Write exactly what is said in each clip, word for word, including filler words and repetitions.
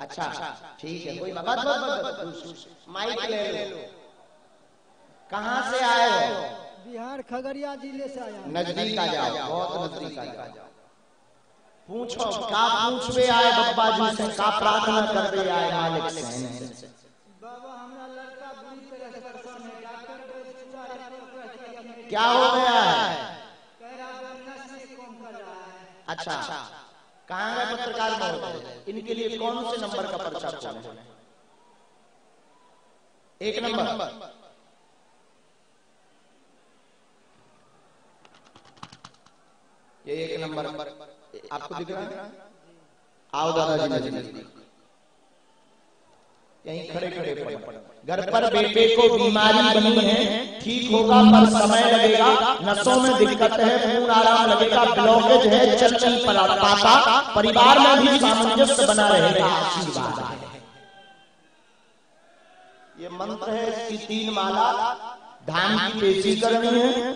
अच्छा ठीक है, कोई बात बस माइक ले लो। कहाँ से आए हो? बिहार खगड़िया जिले से आया। नजदीक आ जाओ, बहुत नजदीक आ जाओ। पूछो क्या पूछवे आए बब्बा जी से, का प्रार्थना करवे आए मालिक से? बाबा हमरा लड़का बुरी तरह से परेशान है, डॉक्टर को क्या हो गया है? कह रहा है नस में कम कर रहा है। अच्छा कहाँ गए पत्रकार महोदय, इनके लिए कौन से नंबर का पर्चा खोले? एक नंबर। ये एक नंबर आपको दिख रहा है? आओ दादाजी नजदीक, यहीं खड़े खड़े पड़े। घर पर बेटे को बीमारी बनी है, ठीक होगा पर समय लगेगा, नसों में दिक्कत है, खून आराम लगेगा, ब्लॉकेज है, चल चल पाता, परिवार में भी सामंजस्य बना रहेगा, आशीर्वाद है। ये मंत्र है, इसकी तीन माला, धान की पेशी करनी है।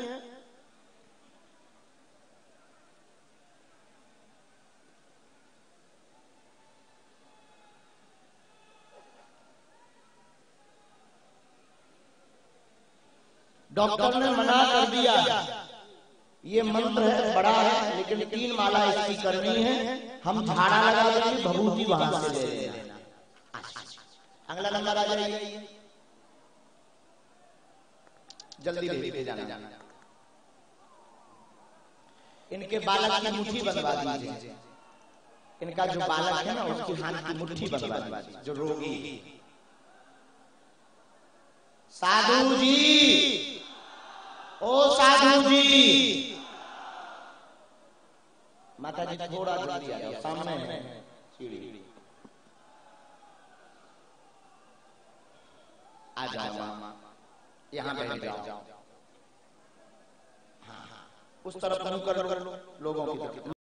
डॉक्टर ने मना कर दिया, ये मंत्र है बड़ा है, लेकिन तीन माला इसकी करनी है। हम झाड़ा लगा देंगे, भभूति वहां से ले लेना। अगला नंबर आ जाइए, जल्दी भेज जाना। इनके बालक की मुट्ठी बनवा दीजिए। इनका जो बालक है ना, उसकी हाथ की मुट्ठी बनवा दीजिए, जो रोगी। साधु जी, ओ साधु जी, माता जी थोड़ा जल्दी आ जाओ, सामने है सीढ़ी, आ जाओ मामा, यहाँ बैठ जाओ। हाँ हाँ, उस तरफ मुंह कर लो लोगों की तरफ।